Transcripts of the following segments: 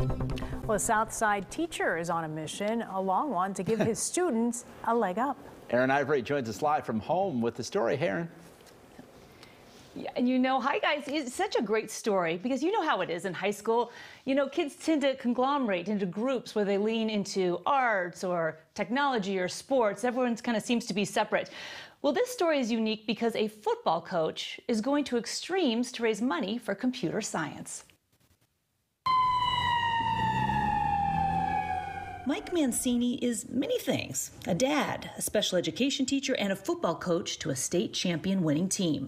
Well, a Southside teacher is on a mission, a long one, to give his students a leg up. Aaron Ivory joins us live from home with the story. Aaron. Yeah, and hi guys, it's such a great story because you know how it is in high school. Kids tend to conglomerate into groups where they lean into arts or technology or sports. Everyone kind of seems to be separate. Well, this story is unique because a football coach is going to extremes to raise money for computer science. Mike Mancini is many things: a dad, a special education teacher, and a football coach to a state champion winning team.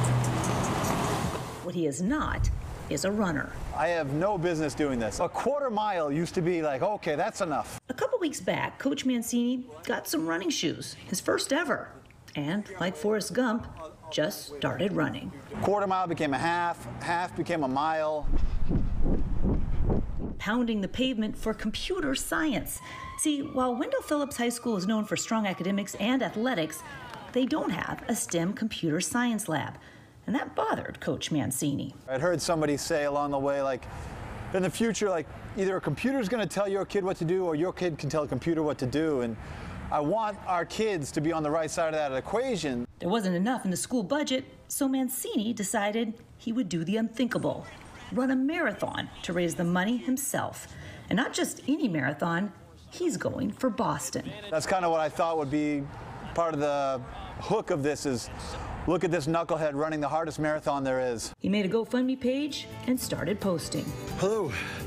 What he is not is a runner. I have no business doing this. A quarter mile used to be like, okay, that's enough. A couple weeks back, Coach Mancini got some running shoes, his first ever. And like Forrest Gump, just started running. Quarter mile became a half, half became a mile. Pounding the pavement for computer science. See, while Wendell Phillips High School is known for strong academics and athletics, they don't have a STEM computer science lab. And that bothered Coach Mancini. I'd heard somebody say along the way, like, in the future, like, either a computer's gonna tell your kid what to do or your kid can tell a computer what to do. And I want our kids to be on the right side of that equation. There wasn't enough in the school budget, so Mancini decided he would do the unthinkable: run a marathon to raise the money himself. And not just any marathon, he's going for Boston. That's kind of what I thought would be part of the hook of this is, look at this knucklehead running the hardest marathon there is. He made a GoFundMe page and started posting. Hello,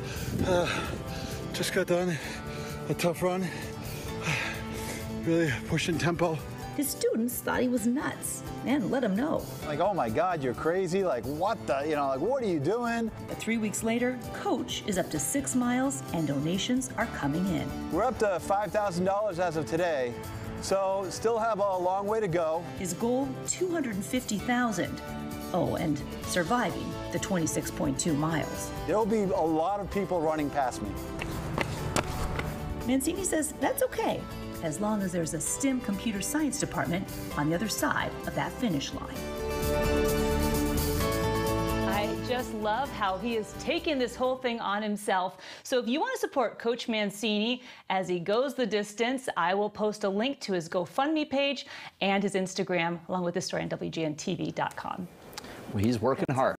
just got done a tough run, really pushing tempo. His students thought he was nuts and let him know. Like, oh my God, you're crazy. Like, what the, like, what are you doing? But 3 weeks later, Coach is up to 6 miles and donations are coming in. We're up to $5,000 as of today, so still have a long way to go. His goal, $250,000. Oh, and surviving the 26.2 miles. There'll be a lot of people running past me. Mancini says that's okay, as long as there's a STEM computer science department on the other side of that finish line. I just love how he has taken this whole thing on himself. So if you want to support Coach Mancini as he goes the distance, I will post a link to his GoFundMe page and his Instagram, along with this story on WGNTV.com. Well, he's working hard.